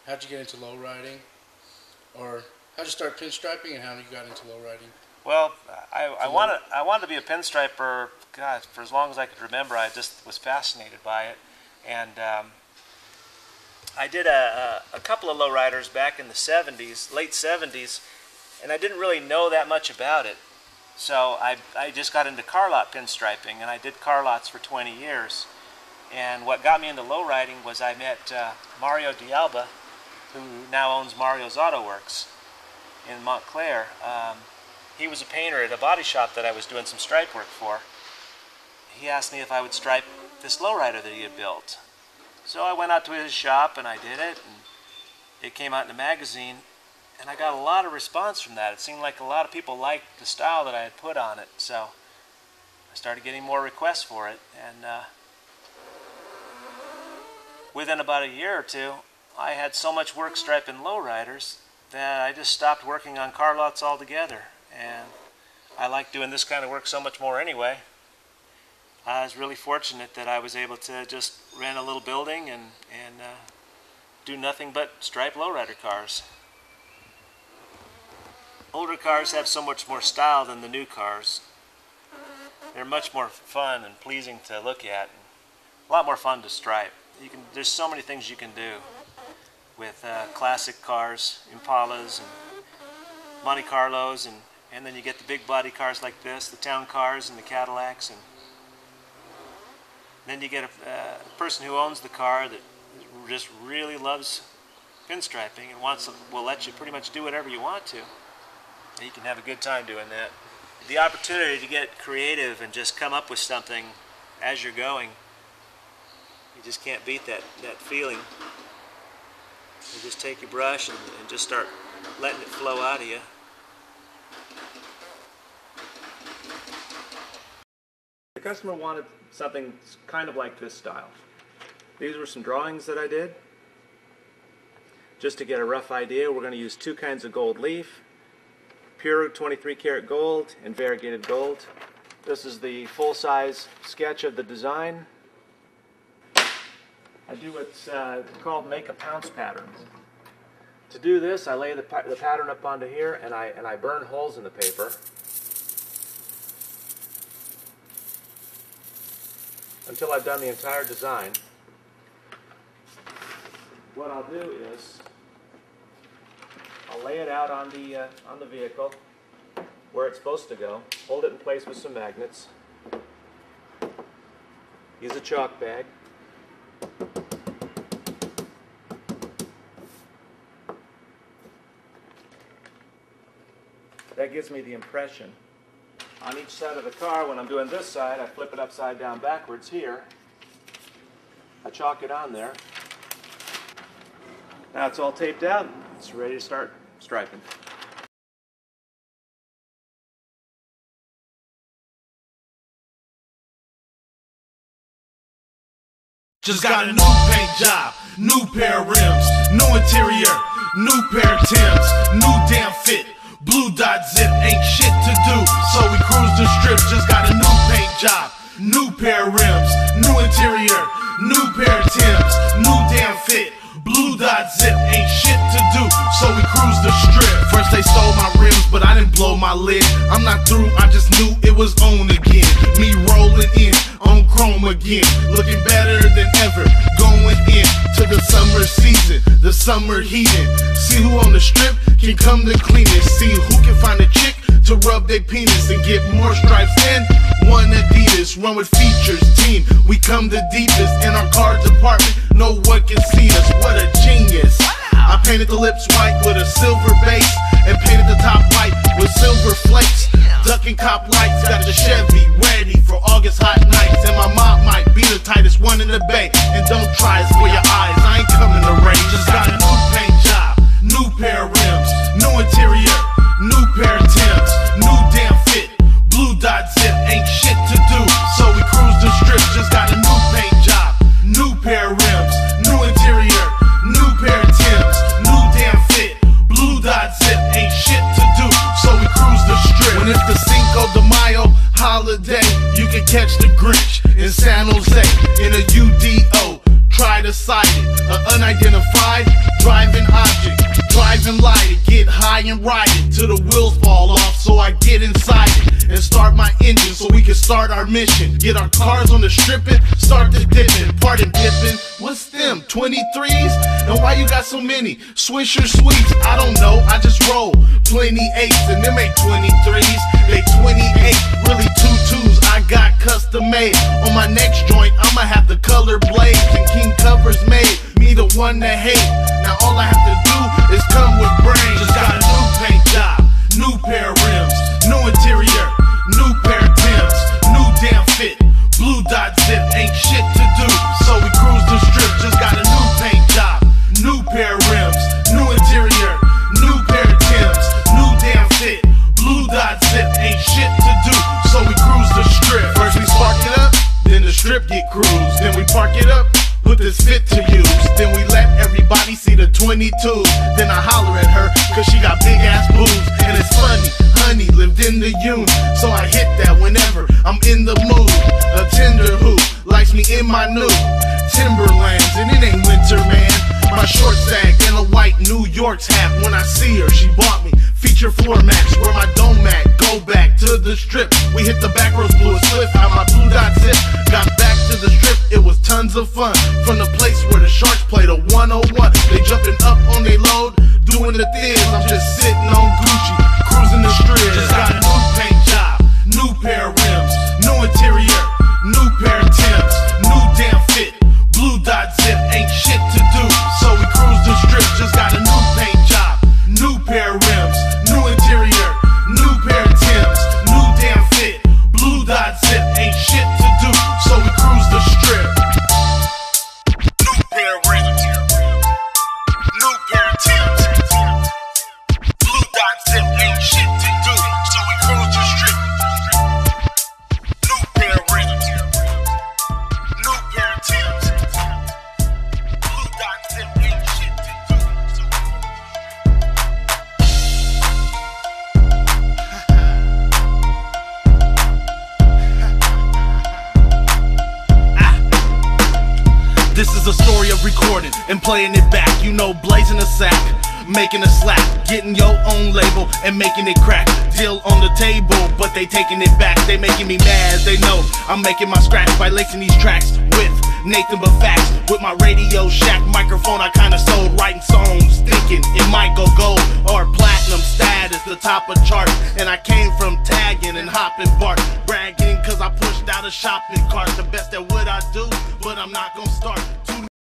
how'd you get into low riding, or how'd you start pinstriping, and how you got into low riding? Well, I wanted to be a pinstriper, God, for as long as I could remember. I just was fascinated by it, and I did a couple of lowriders back in the 70s, late 70s, and I didn't really know that much about it. So I just got into car lot pinstriping, and I did car lots for 20 years. And what got me into lowriding was I met Mario D'Alba, who now owns Mario's Auto Works in Montclair. He was a painter at a body shop that I was doing some stripe work for. He asked me if I would stripe this lowrider that he had built. So I went out to his shop and I did it, and it came out in a magazine, and I got a lot of response from that. It seemed like a lot of people liked the style that I had put on it, so I started getting more requests for it, and within about a year or two, I had so much work striping lowriders that I just stopped working on car lots altogether. And I like doing this kind of work so much more anyway. I was really fortunate that I was able to just rent a little building and do nothing but stripe lowrider cars. Older cars have so much more style than the new cars. They're much more fun and pleasing to look at, and a lot more fun to stripe. There's so many things you can do with classic cars, Impalas and Monte Carlos, and then you get the big body cars like this, the town cars and the Cadillacs, and then you get a person who owns the car that just really loves pinstriping and will let you pretty much do whatever you want to. And you can have a good time doing that. The opportunity to get creative and just come up with something as you're going, you just can't beat that feeling. You just take your brush and just start letting it flow out of you. The customer wanted something kind of like this style. These were some drawings that I did. Just to get a rough idea, we're going to use two kinds of gold leaf, pure 23 karat gold and variegated gold. This is the full-size sketch of the design. I do what's called make a pounce pattern. To do this, I lay the pattern up onto here, and I burn holes in the paper until I've done the entire design. What I'll do is I'll lay it out on the vehicle where it's supposed to go, hold it in place with some magnets, use a chalk bag. That gives me the impression. On each side of the car, when I'm doing this side, I flip it upside down backwards here. I chalk it on there. Now it's all taped out. It's ready to start striping. Just got a new paint job, new pair of rims, new interior, new pair of Timbs, new damn fit. Blue dot zip, ain't shit to do, so we cruise the strip. Just got a new paint job, new pair of rims, new interior, new pair of Timbs, new damn fit. Blue dot zip, ain't shit to do, so we cruise the strip. First they stole my rims, but I didn't blow my lid. I'm not through, I just knew it was on again. Me rolling in on chrome again, looking better than ever. Going in to the summer season, the summer heating. See who on the strip can come to clean it. See who can find a chick to rub their penis and get more stripes than one Adidas. Run with features, team, we come the deepest in our car department. No one can see us, what a genius. I painted the lips white with a silver base and painted the top white with silver flakes. Ducking cop lights, got the Chevy ready for August hot nights. And my mom might be the tightest one in the bay. And don't try it for your eyes, I ain't coming to rain. Just got a new paint job, new pair of rims, new interior, new pair of Timbs, new damn fit. Blue dot zip, ain't shit to do, so we cruise the strip. Just got a new paint job, new pair of rims, new interior, new pair of Timbs, new damn fit. Blue dot zip, ain't shit to do, so we cruise the strip. When it's the Cinco de Mayo holiday, you can catch the Grinch in San Jose in a UDO. Try to undecided, an unidentified driving object. Driving light, get high and ride it till the wheels fall off, so I get inside it and start my engine so we can start our mission. Get our cars on the strip and start the dipping. Pardon dipping, what's them, 23s? And why you got so many Swisher Sweets? I don't know, I just roll 28s and them ain't 23s. They 28, really 22s. I got custom made. On my next joint, I'ma have the color blades and King covers made. Me the one to hate. Now all I have to do is come with brains. Just got a new paint job, new pair of rims, new interior, new pair of Timbs, new damn fit, blue dot zip, ain't shit to do, so we cruise the strip. Just got a new paint job, new pair of rims, new interior, new pair of Timbs, new damn fit, blue dot zip, ain't shit to do, so we cruise the strip. First we spark it up, then the strip get cruised, then we park it up, put this fit to use, then we let everybody see the 22s. Then I holler at her, cause she got big ass boobs. And it's funny, honey lived in the Union, so I hit that whenever I'm in the mood. A tender who likes me in my new Timberlands, and it ain't winter, man. My short sag and a white New York's hat. When I see her, she bought me feature floor mats. Where my dome mat, go back to the strip. We hit the back roads, blew a slip out my blue dot zip. Got back to the strip, it was tons of fun. From the place where the Sharks played a 101. They jumping up on they load, doing the things. I'm just sitting on Gucci, cruising the strip. Just got a new paint job, new pair of rims, new interior, new pair of Timbs, new damn fit, blue dot zip, ain't shit to do, so we cruise the strip. Just got a new paint job, new pair of rims, new interior, new pair of Timbs, new damn fit, blue dot zip, ain't shit to do, so we cruise the strip. New pair of rims, new pair of Timbs, blue dot zip, ain't shit to do, so we cruise the strip. New pair of rims, new pair of Timbs, blue dot zip, ain't shit to do, so we This is a story of recording and playing it back. You know, blazing a sack, making a slap, getting your own label and making it crack. Deal on the table, but they taking it back. They making me mad, they know I'm making my scratch by lacing these tracks with Nathan but facts. With my Radio Shack microphone I kinda sold, writing songs, thinking it might go gold or platinum status, the top of charts. And I came from tagging and hopping bark, bragging cause I pushed out a shopping cart. The best at what I do, but I'm not gonna start.